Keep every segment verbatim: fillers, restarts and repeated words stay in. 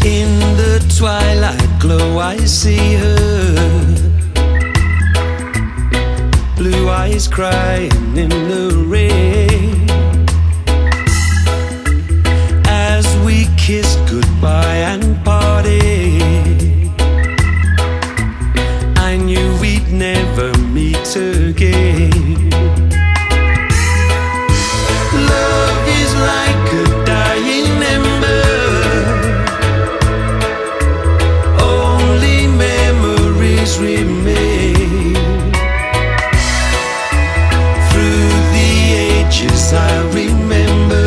In the twilight glow I see her, blue eyes crying in the rain. As we kissed goodbye and parted, I knew we'd never meet again. Love is like a dying ember, only memories remain. Through the ages I remember,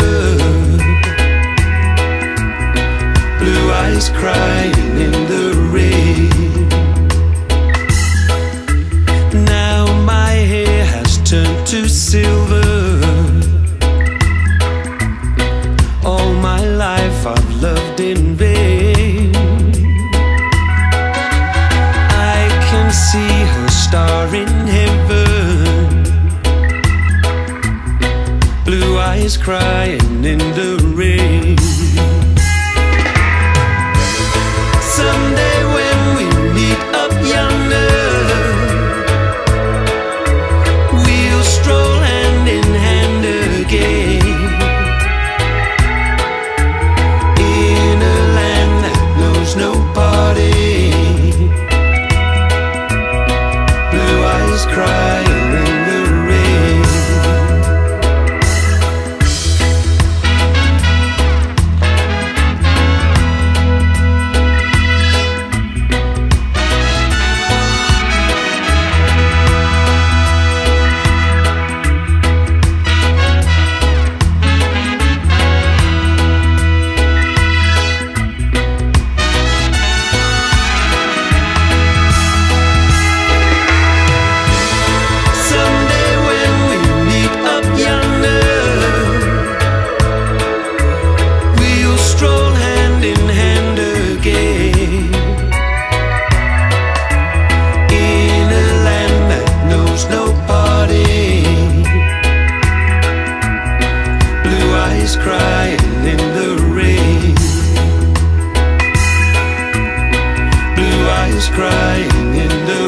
blue eyes crying in the rain. Now my hair has turned to silver, all my life I've loved in vain. I can see her star in heaven, blue eyes crying in the rain. Someday when we meet up yonder, we'll stroll hand in hand again, in a land that knows no parting, blue eyes crying in the rain. Crying in the rain, blue eyes crying in the